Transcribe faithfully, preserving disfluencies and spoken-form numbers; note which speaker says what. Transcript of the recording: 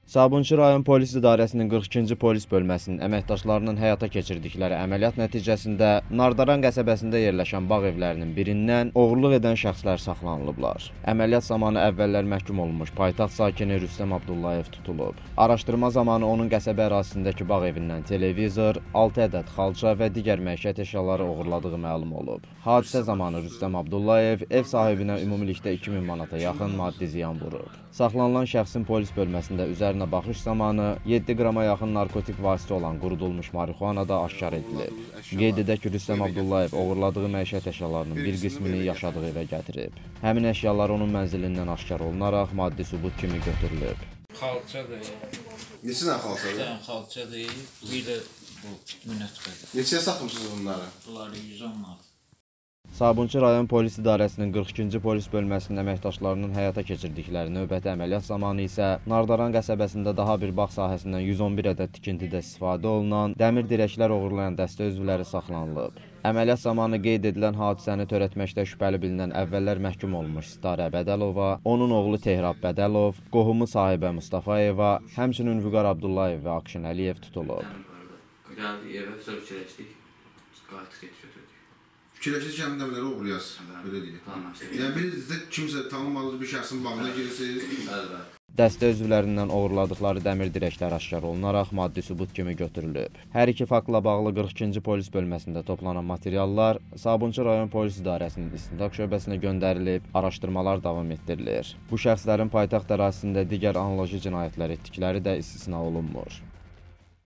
Speaker 1: Sabunçu rayon polis idarəsinin qırx ikinci polis bölməsinin əməkdaşlarının həyata keçirdikləri əməliyyat nəticəsində Nardaran qəsəbəsində yerləşən bağ evlərinin birindən oğurluq edən şəxslər saxlanılıblar. Əməliyyat zamanı əvvəllər məhkum olunmuş paytaxt sakini Rüstəm Abdullayev tutulub. Araşdırma zamanı onun qəsəbə ərazisindəki bağ evindən televizor, altı ədəd xalça və digər məişət əşyaları oğurladığı məlum olub. Hadisə zamanı Rüstəm Abdullayev ev sahibinə ümumilikdə iki min manata yaxın maddi ziyan vurub. Saxlanılan şəxsin polis bölməsində üzərinə baxış zamanı yeddi qrama yaxın narkotik vasitə olan qurudulmuş marihuana da aşkar edilib. Qeyd edək ki, Rüstəm Abdullayev oğurladığı məişət əşyalarının bir qismini yaşadığı evə gətirib. Həmin əşyalar onun mənzilindən aşkar olunaraq maddi sübut kimi götürülüb.
Speaker 2: Xalçadır.
Speaker 3: Neçə dənə xalçadır?
Speaker 2: Bir dənə xalçadır, bir də bu münəccədir.
Speaker 3: Neçəyə satmışsınız bunları?
Speaker 2: Bunları yüz on manat.
Speaker 1: Sabunçu rayon polis idarəsinin qırx ikinci polis bölməsinin əməkdaşlarının həyata keçirdikləri növbəti əməliyyat zamanı isə Nardaran qəsəbəsində daha bir bağ sahəsindən yüz on bir ədəd tikintidə istifadə olunan dəmir dirəklər oğurlayan dəstə üzvləri saxlanılıb. Əməliyyat zamanı qeyd edilən hadisəni törətməkdə şübhəli bilinən əvvəllər məhkum olunmuş Sitarə Bədəlova, onun oğlu Tehrab Bədəlov, qohumu Sahibə Mustafayeva, həmçinin Vüqar Abdullayev və Akşin Əliyev tutulub.
Speaker 4: Gəldik evə, sonra fikirləşdik, qayıtdıq götürdük.
Speaker 3: Fikirləşdik ki, həmin dəmləri oğurlayasınız, belə deyək. Yəni birinizdə kimsə tanımadığınız bir şəxsin bağına girirsiniz.
Speaker 4: Bəli,
Speaker 1: Dəstə üzvlərindən oğurladıqları dəmir dirəklər aşkar olunaraq maddi sübut kimi götürülüb. Hər iki faktla bağlı qırx ikinci polis bölməsində toplanan materiallar Sabunçu rayon polis idarəsinin istintaq şöbəsinə göndərilib, araşdırmalar davam etdirilir. Bu şəxslərin paytaxt ərazisində digər analoji cinayətlər etdikləri də istisna olunmur.